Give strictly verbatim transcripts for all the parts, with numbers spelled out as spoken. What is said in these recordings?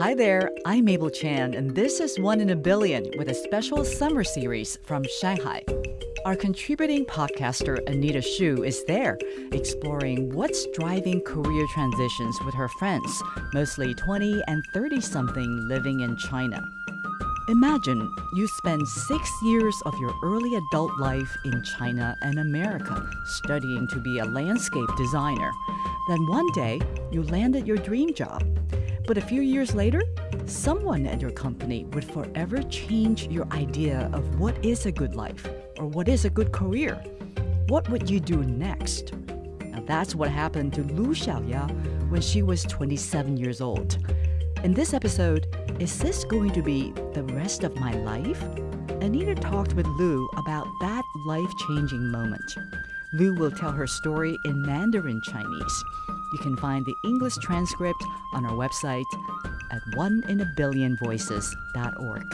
Hi there, I'm Mabel Chan, and this is One in a Billion with a special summer series from Shanghai. Our contributing podcaster Anita Xu is there, exploring what's driving career transitions with her friends, mostly twenty and thirty-something living in China. Imagine you spend six years of your early adult life in China and America studying to be a landscape designer. Then one day, you landed your dream job. But a few years later, someone at your company would forever change your idea of what is a good life or what is a good career. What would you do next? Now that's what happened to Lu Xiaoya when she was twenty-seven years old. In this episode, is this going to be the rest of my life? Anita talked with Lu about that life-changing moment. Lu will tell her story in Mandarin Chinese. You can find the English transcript on our website at one in a billion voices dot org.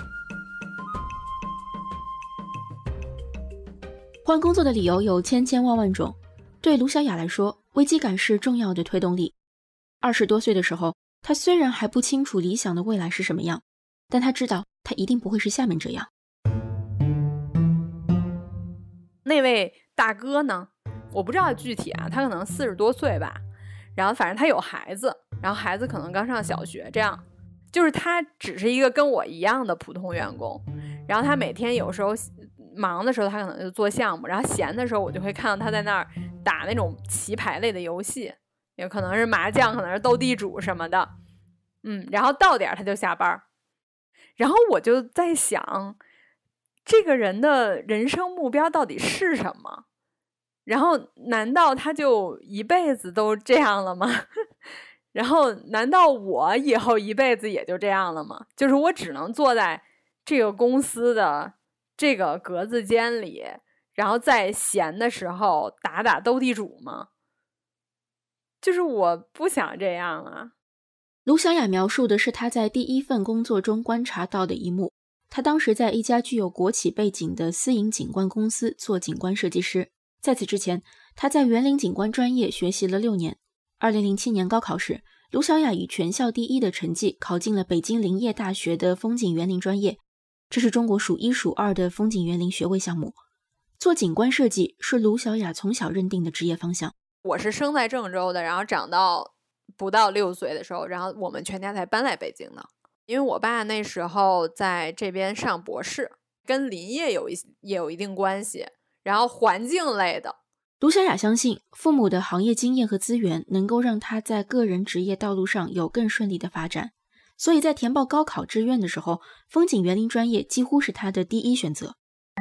换工作的理由有千千万万种，对卢小雅来说，危机感是重要的推动力。二十多岁的时候，她虽然还不清楚理想的未来是什么样，但她知道她一定不会是下面这样。 那位大哥呢，我不知道具体啊，他可能四十多岁吧，然后反正他有孩子，然后孩子可能刚上小学，这样就是他只是一个跟我一样的普通员工。然后他每天有时候忙的时候他可能就做项目，然后闲的时候我就会看到他在那儿打那种棋牌类的游戏，也可能是麻将，可能是斗地主什么的。嗯，然后到点他就下班。然后我就在想，这个人的人生目标到底是什么？然后难道他就一辈子都这样了吗？然后难道我以后一辈子也就这样了吗？就是我只能坐在这个公司的这个格子间里，然后在闲的时候打打斗地主吗？就是我不想这样啊。 卢小雅描述的是她在第一份工作中观察到的一幕。她当时在一家具有国企背景的私营景观公司做景观设计师。在此之前，她在园林景观专业学习了六年。二零零七年高考时，卢小雅以全校第一的成绩考进了北京林业大学的风景园林专业，这是中国数一数二的风景园林学位项目。做景观设计是卢小雅从小认定的职业方向。 我是生在郑州的，然后长到不到六岁的时候，然后我们全家才搬来北京的。因为我爸那时候在这边上博士，跟林业有一也有一定关系，然后环境类的。 卢小雅相信父母的行业经验和资源能够让她在个人职业道路上有更顺利的发展，所以在填报高考志愿的时候，风景园林专业几乎是她的第一选择。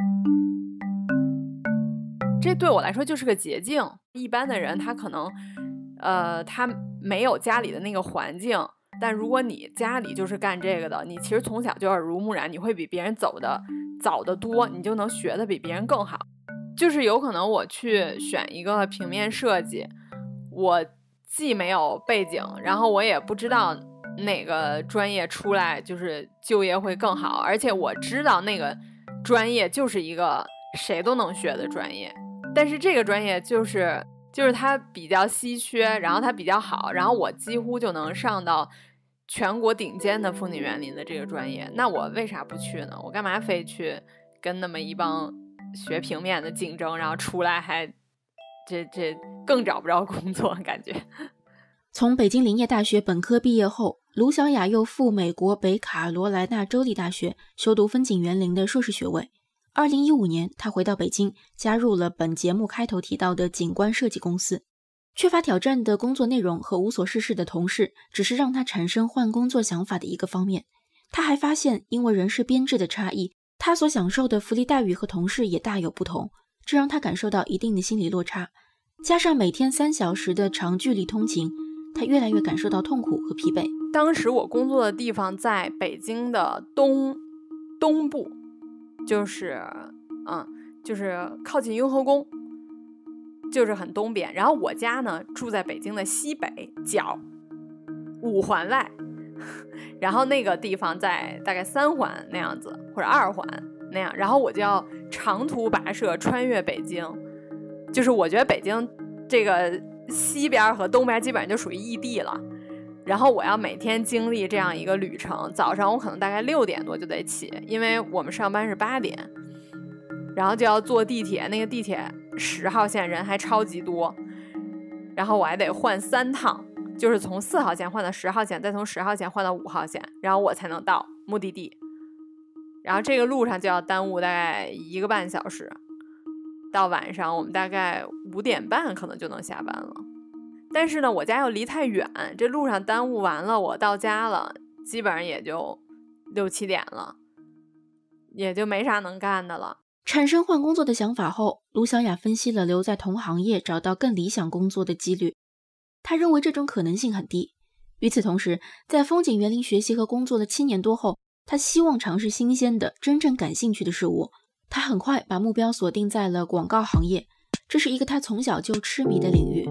这对我来说就是个捷径。一般的人他可能呃，他没有家里的那个环境，但如果你家里就是干这个的，你其实从小就耳濡目染，你会比别人走的早得多，你就能学的比别人更好。就是有可能我去选一个平面设计，我既没有背景，然后我也不知道哪个专业出来就是就业会更好，而且我知道那个专业就是一个谁都能学的专业，但是这个专业就是就是它比较稀缺，然后它比较好，然后我几乎就能上到全国顶尖的风景园林的这个专业，那我为啥不去呢？我干嘛非去跟那么一帮学平面的竞争，然后出来还这这更找不着工作感觉。 从北京林业大学本科毕业后，卢小雅又赴美国北卡罗来纳州立大学修读风景园林的硕士学位。二零一五年，她回到北京，加入了本节目开头提到的景观设计公司。缺乏挑战的工作内容和无所事事的同事，只是让她产生换工作想法的一个方面。她还发现，因为人事编制的差异，她所享受的福利待遇和同事也大有不同，这让她感受到一定的心理落差。加上每天三小时的长距离通勤，她越来越感受到痛苦和疲惫。 当时我工作的地方在北京的东东部，就是嗯，就是靠近雍和宫，就是很东边。然后我家呢住在北京的西北角，五环外，然后那个地方在大概三环那样子，或者二环那样。然后我就要长途跋涉穿越北京，就是我觉得北京这个西边和东边基本上就属于异地了。 然后我要每天经历这样一个旅程，早上我可能大概六点多就得起，因为我们上班是八点，然后就要坐地铁，那个地铁十号线人还超级多，然后我还得换三趟，就是从四号线换到十号线，再从十号线换到五号线，然后我才能到目的地。然后这个路上就要耽误大概一个半小时，到晚上我们大概五点半可能就能下班了。但是呢，我家又离太远，这路上耽误完了，我到家了，基本上也就六七点了，也就没啥能干的了。 产生换工作的想法后，卢小雅分析了留在同行业找到更理想工作的几率。她认为这种可能性很低。与此同时，在风景园林学习和工作了七年多后，她希望尝试新鲜的、真正感兴趣的事物。她很快把目标锁定在了广告行业，这是一个她从小就痴迷的领域。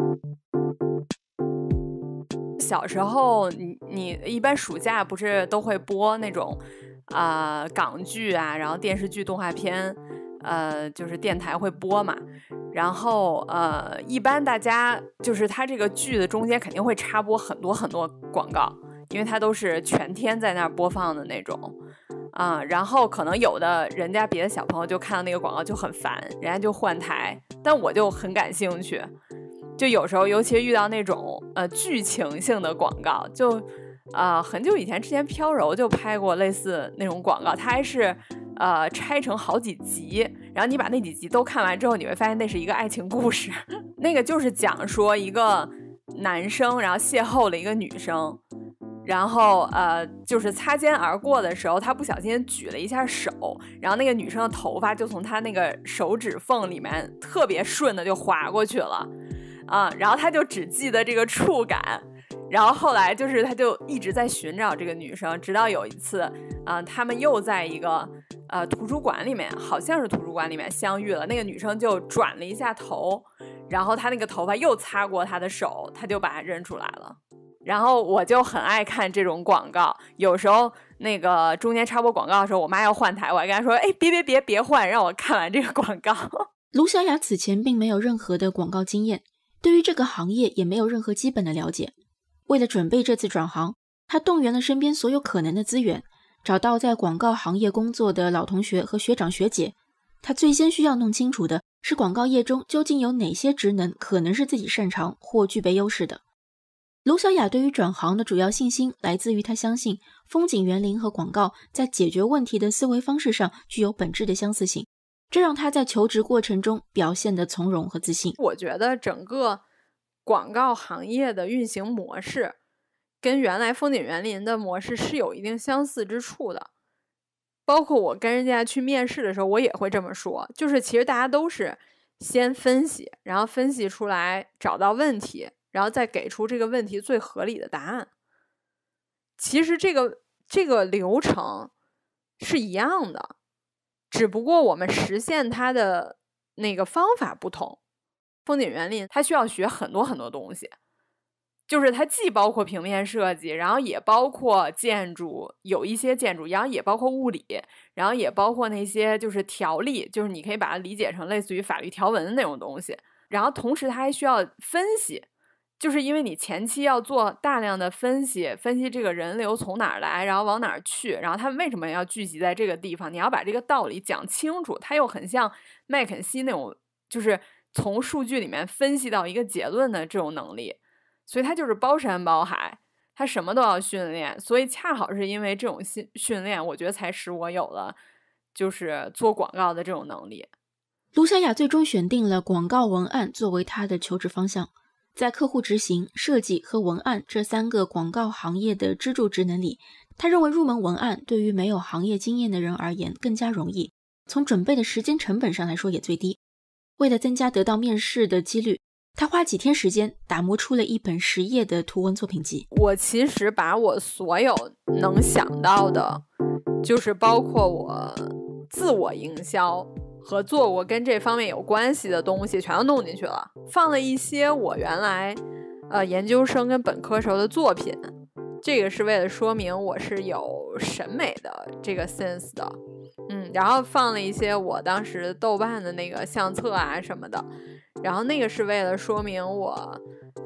小时候你你一般暑假不是都会播那种啊、呃、港剧啊，然后电视剧动画片，呃就是电台会播嘛，然后呃一般大家就是它这个剧的中间肯定会插播很多很多广告，因为它都是全天在那儿播放的那种啊、呃，然后可能有的人家别的小朋友就看到那个广告就很烦，人家就换台，但我就很感兴趣。就有时候尤其是遇到那种呃剧情性的广告，就呃很久以前之前飘柔就拍过类似那种广告，它还是呃拆成好几集，然后你把那几集都看完之后，你会发现那是一个爱情故事。那个就是讲说一个男生然后邂逅了一个女生，然后呃就是擦肩而过的时候，他不小心举了一下手，然后那个女生的头发就从他那个手指缝里面特别顺的就划过去了啊、呃，然后他就只记得这个触感，然后后来就是他就一直在寻找这个女生，直到有一次啊、呃，他们又在一个呃图书馆里面，好像是图书馆里面相遇了，那个女生就转了一下头，然后他那个头发又擦过他的手，他就把他认出来了。然后我就很爱看这种广告，有时候那个中间插播广告的时候，我妈要换台，我还跟她说，哎，别别别别换，让我看完这个广告。 卢小雅此前并没有任何的广告经验，对于这个行业也没有任何基本的了解。为了准备这次转行，她动员了身边所有可能的资源，找到在广告行业工作的老同学和学长学姐。她最先需要弄清楚的是广告业中究竟有哪些职能可能是自己擅长或具备优势的。卢小雅对于转行的主要信心来自于她相信风景园林和广告在解决问题的思维方式上具有本质的相似性，这让她在求职过程中表现得从容和自信。 我觉得整个广告行业的运行模式跟原来风景园林的模式是有一定相似之处的，包括我跟人家去面试的时候我也会这么说，就是其实大家都是先分析，然后分析出来找到问题，然后再给出这个问题最合理的答案。其实这个这个流程是一样的，只不过我们实现它的那个方法不同。风景园林它需要学很多很多东西，就是它既包括平面设计，然后也包括建筑，有一些建筑，然后也包括物理，然后也包括那些就是条例，就是你可以把它理解成类似于法律条文的那种东西。然后同时它还需要分析，就是因为你前期要做大量的分析，分析这个人流从哪儿来，然后往哪儿去，然后他们为什么要聚集在这个地方，你要把这个道理讲清楚。它又很像麦肯锡那种就是从数据里面分析到一个结论的这种能力，所以它就是包山包海，它什么都要训练。所以恰好是因为这种训练，我觉得才使我有了就是做广告的这种能力。 卢小雅最终选定了广告文案作为她的求职方向。在客户执行、设计和文案这三个广告行业的支柱职能里，她认为入门文案对于没有行业经验的人而言更加容易，从准备的时间成本上来说也最低。为了增加得到面试的几率，她花几天时间打磨出了一本十页的图文作品集。 我其实把我所有能想到的，就是包括我自我营销和做过跟这方面有关系的东西全都弄进去了，放了一些我原来呃研究生跟本科时候的作品，这个是为了说明我是有审美的这个 sense 的，嗯，然后放了一些我当时豆瓣的那个相册啊什么的，然后那个是为了说明我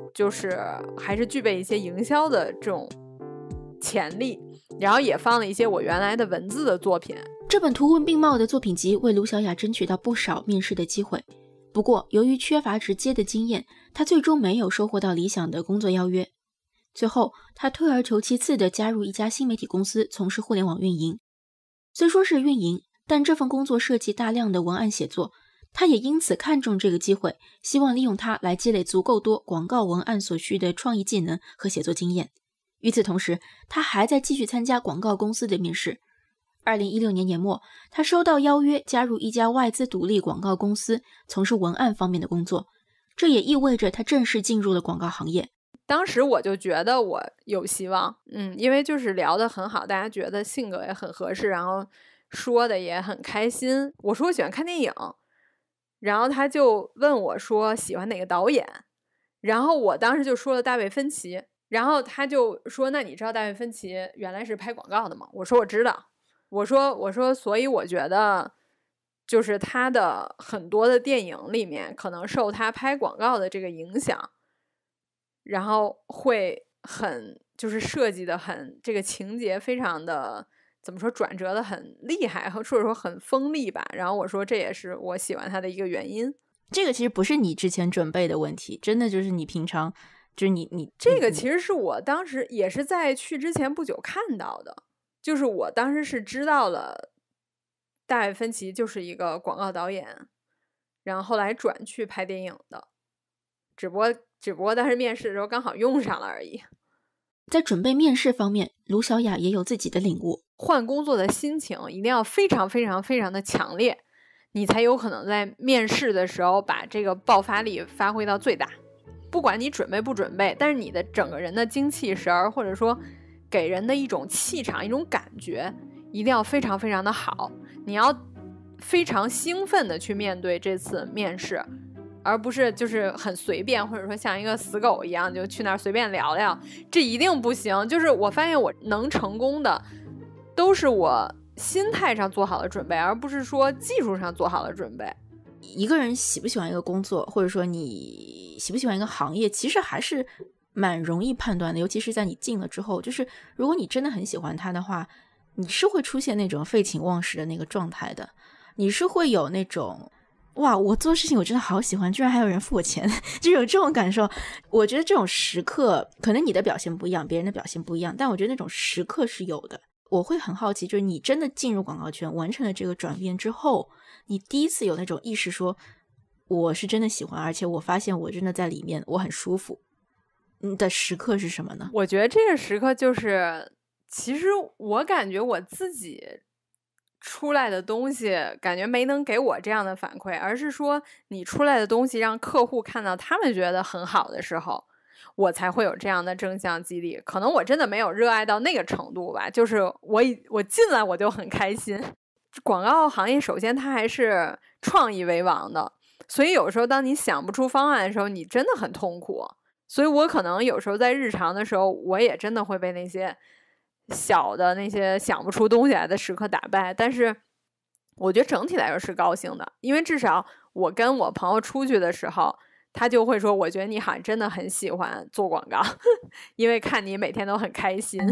就是还是具备一些营销的这种潜力，然后也放了一些我原来的文字的作品。 这本图文并茂的作品集为卢小雅争取到不少面试的机会，不过由于缺乏直接的经验，她最终没有收获到理想的工作邀约。最后她退而求其次地加入一家新媒体公司从事互联网运营。虽说是运营，但这份工作涉及大量的文案写作，她也因此看中这个机会，希望利用它来积累足够多广告文案所需的创意技能和写作经验。与此同时，她还在继续参加广告公司的面试。二零一六年年末，她收到邀约加入一家外资独立广告公司，从事文案方面的工作，这也意味着她正式进入了广告行业。 当时我就觉得我有希望，嗯，因为就是聊得很好，大家觉得性格也很合适，然后说的也很开心。我说我喜欢看电影，然后他就问我说喜欢哪个导演，然后我当时就说了大卫芬奇，然后他就说那你知道大卫芬奇原来是拍广告的吗？我说我知道，我说我说所以我觉得就是他的很多的电影里面可能受他拍广告的这个影响，然后会很就是设计的很这个情节非常的怎么说转折的很厉害，或者说很锋利吧。然后我说这也是我喜欢他的一个原因。 这个其实不是你之前准备的问题，真的就是你平常就是你你这个其实是我当时也是在去之前不久看到的，就是我当时是知道了大卫芬奇就是一个广告导演，然后后来转去拍电影的，只不过只不过当时面试的时候刚好用上了而已。 在准备面试方面，卢小雅也有自己的领悟。 换工作的心情一定要非常非常非常的强烈，你才有可能在面试的时候把这个爆发力发挥到最大。不管你准备不准备，但是你的整个人的精气神儿，或者说给人的一种气场、一种感觉，一定要非常非常的好。你要非常兴奋的去面对这次面试，而不是就是很随便，或者说像一个死狗一样就去那儿随便聊聊，这一定不行。就是我发现我能成功的都是我心态上做好了准备，而不是说技术上做好了准备。 一个人喜不喜欢一个工作，或者说你喜不喜欢一个行业，其实还是蛮容易判断的，尤其是在你进了之后，就是如果你真的很喜欢它的话，你是会出现那种废寝忘食的那个状态的，你是会有那种哇，我做事情我真的好喜欢，居然还有人付我钱，就有这种感受。我觉得这种时刻可能你的表现不一样，别人的表现不一样，但我觉得那种时刻是有的。我会很好奇，就是你真的进入广告圈完成了这个转变之后，你第一次有那种意识说我是真的喜欢，而且我发现我真的在里面我很舒服的时刻是什么呢？ 我觉得这个时刻就是其实我感觉我自己出来的东西感觉没能给我这样的反馈，而是说你出来的东西让客户看到他们觉得很好的时候，我才会有这样的正向激励。可能我真的没有热爱到那个程度吧，就是我我进来我就很开心。广告行业首先它还是创意为王的，所以有时候当你想不出方案的时候，你真的很痛苦。所以我可能有时候在日常的时候，我也真的会被那些小的那些想不出东西来的时刻打败，但是我觉得整体来说是高兴的，因为至少我跟我朋友出去的时候，他就会说我觉得你好像真的很喜欢做广告因为看你每天都很开心。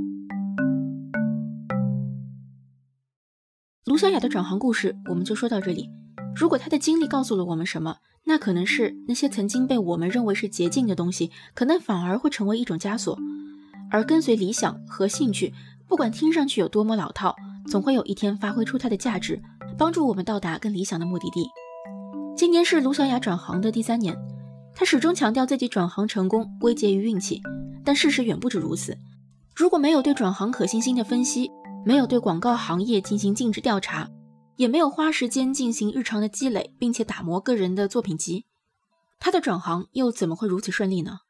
卢小雅的转行故事我们就说到这里。如果她的经历告诉了我们什么，那可能是那些曾经被我们认为是捷径的东西，可能反而会成为一种枷锁。而跟随理想和兴趣，不管听上去有多么老套，总会有一天发挥出它的价值，帮助我们到达更理想的目的地。今年是卢小雅转行的第三年，她始终强调自己转行成功归结于运气，但事实远不止如此。如果没有对转行可行性的分析，没有对广告行业进行尽职调查，也没有花时间进行日常的积累，并且打磨个人的作品集，她的转行又怎么会如此顺利呢？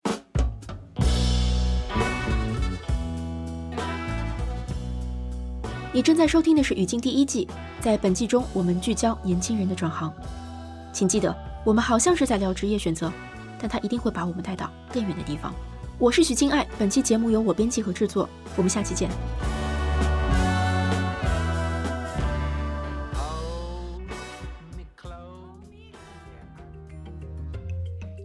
你正在收听的是《语境》第一季，在本季中我们聚焦年轻人的转行。请记得，我们好像是在聊职业选择，但它一定会把我们带到更远的地方。我是许静爱，本期节目由我编辑和制作，我们下期见。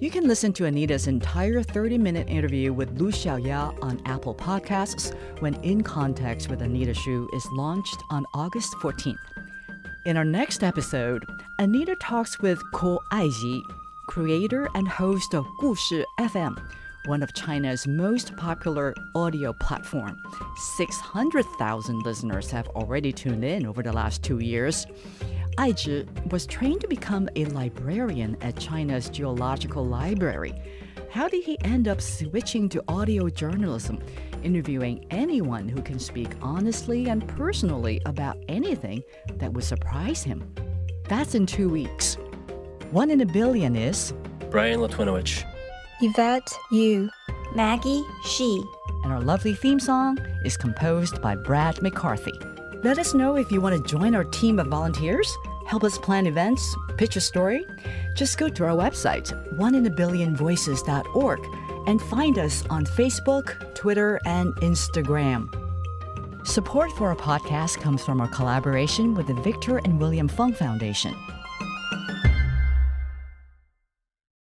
You can listen to Anita's entire thirty-minute interview with Lu Xiaoya on Apple Podcasts when In Context with Anita Xu is launched on August fourteenth. In our next episode, Anita talks with Ko Aiji, creator and host of 故事 F M, one of China's most popular audio platform. six hundred thousand listeners have already tuned in over the last two years. Aiji was trained to become a librarian at China's Geological Library. How did he end up switching to audio journalism, interviewing anyone who can speak honestly and personally about anything that would surprise him? That's in two weeks. One in a Billion is Brian Latwinowicz, Yvette Yu, Maggie Shi. And our lovely theme song is composed by Brad McCarthy. Let us know if you want to join our team of volunteers, help us plan events, pitch a story. Just go to our website, one in a billion voices dot org, and find us on Facebook, Twitter, and Instagram. Support for our podcast comes from our collaboration with the Victor and William Fung Foundation.